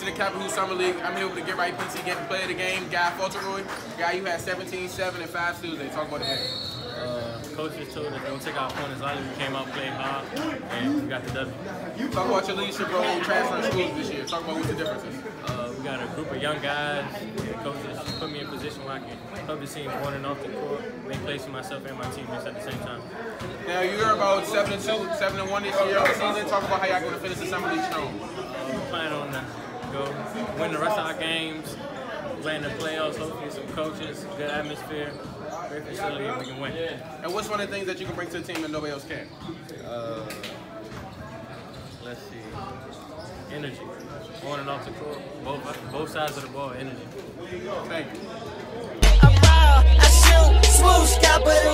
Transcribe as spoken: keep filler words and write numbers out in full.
the Capital Summer League. I'm here with the Get Right P T Get Play of the Game, Guy Fauntleroy. Guy, you had seventeen, seven, and five steals today. Talk about the game. Uh, coaches told us don't take our opponents lightly. We came out, played hard, and we got the W. Talk about your leadership role transferring schools this year. Talk about what the difference is. Uh, we got a group of young guys, and coaches put me in a position where I can help the team on and off the court, make plays for myself and my teammates at the same time. Now, you're about seven and two, seven and one this year on the season. Talk about how y'all going to finish the Summer League strong. Uh, we plan on to go win the rest of our games, play in the playoffs, hopefully some coaches, good atmosphere, great facility, and we can win. And what's one of the things that you can bring to the team that nobody else can? Uh, let's see, energy. On and off the court, both, both sides of the ball, energy. Thank you. I shoot, swoosh, got